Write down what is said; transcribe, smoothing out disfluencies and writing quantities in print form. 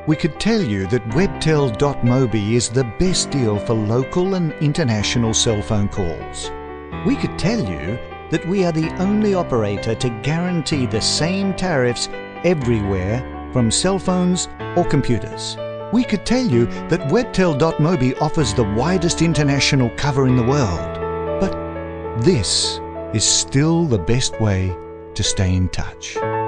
We could tell you that Webtel.Mobi is the best deal for local and international cell phone calls. We could tell you that we are the only operator to guarantee the same tariffs everywhere from cell phones or computers. We could tell you that Webtel.Mobi offers the widest international cover in the world. But this is still the best way to stay in touch.